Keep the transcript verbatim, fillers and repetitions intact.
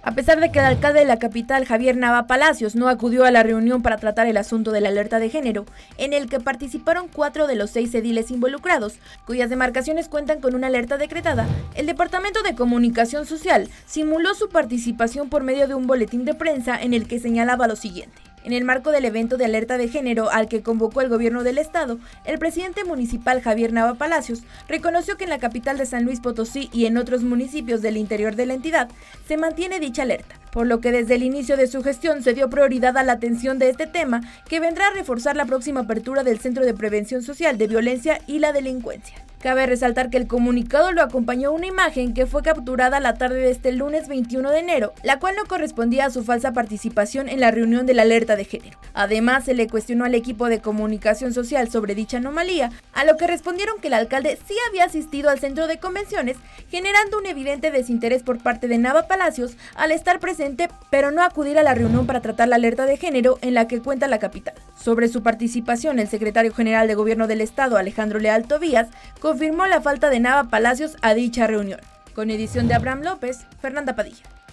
A pesar de que el alcalde de la capital, Javier Nava Palacios, no acudió a la reunión para tratar el asunto de la alerta de género, en el que participaron cuatro de los seis ediles involucrados, cuyas demarcaciones cuentan con una alerta decretada, el Departamento de Comunicación Social simuló su participación por medio de un boletín de prensa en el que señalaba lo siguiente. En el marco del evento de alerta de género al que convocó el gobierno del estado, el presidente municipal Javier Nava Palacios reconoció que en la capital de San Luis Potosí y en otros municipios del interior de la entidad se mantiene dicha alerta, por lo que desde el inicio de su gestión se dio prioridad a la atención de este tema, que vendrá a reforzar la próxima apertura del Centro de Prevención Social de Violencia y la Delincuencia. Cabe resaltar que el comunicado lo acompañó una imagen que fue capturada la tarde de este lunes veintiuno de enero, la cual no correspondía a su falsa participación en la reunión de la alerta de género. Además, se le cuestionó al equipo de comunicación social sobre dicha anomalía, a lo que respondieron que el alcalde sí había asistido al centro de convenciones, generando un evidente desinterés por parte de Nava Palacios al estar presente, pero no acudir a la reunión para tratar la alerta de género en la que cuenta la capital. Sobre su participación, el secretario general de Gobierno del Estado, Alejandro Leal Tobías, confirmó la falta de Nava Palacios a dicha reunión. Con edición de Abraham López, Fernanda Padilla.